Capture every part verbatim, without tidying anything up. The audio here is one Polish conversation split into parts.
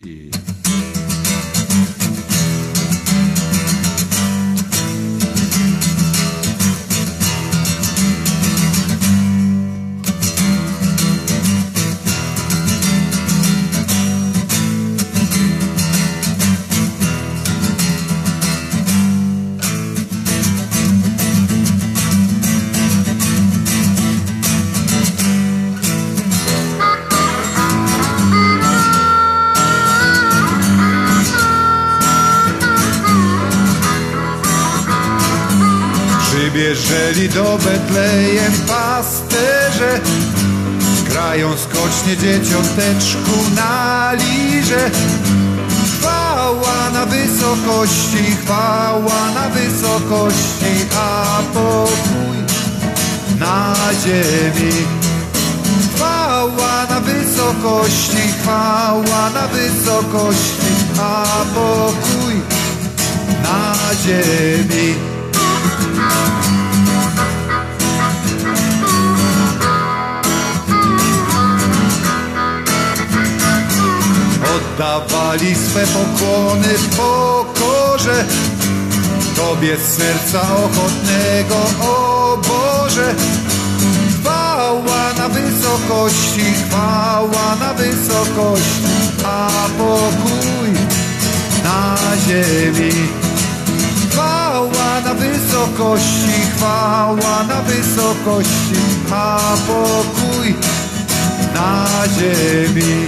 I... Przybieżeli do Betlejem pasterze, grają skocznie dzieciąteczku na lirze. Chwała na wysokości, chwała na wysokości, a pokój na ziemi. Chwała na wysokości, chwała na wysokości, a pokój na ziemi. Oddawali swe pokłony w pokorze Tobie z serca ochotnego, o Boże. Chwała na wysokości, chwała na wysokości, a pokój na ziemi. Chwała na wysokości, chwała na wysokości, a pokój na ziemi.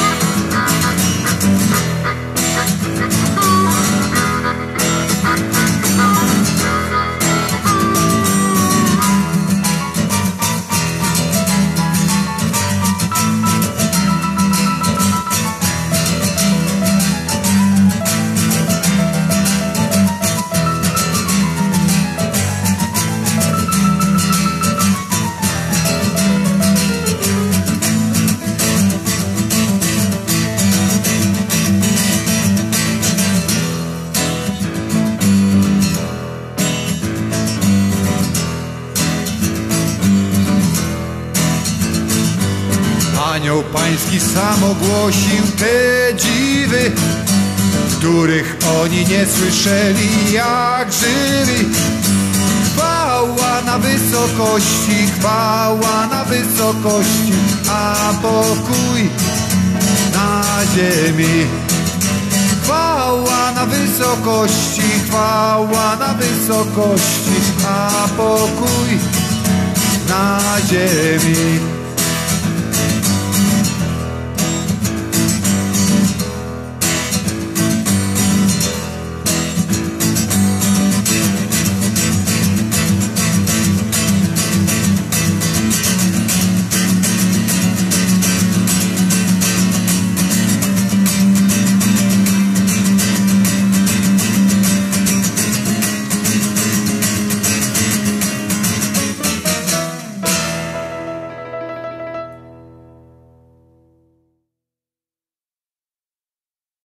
Anioł Pański sam ogłosił te dziwy, których oni nie słyszeli jak żywi. Chwała na wysokości, chwała na wysokości, a pokój na ziemi. Chwała na wysokości, chwała na wysokości, a pokój na ziemi.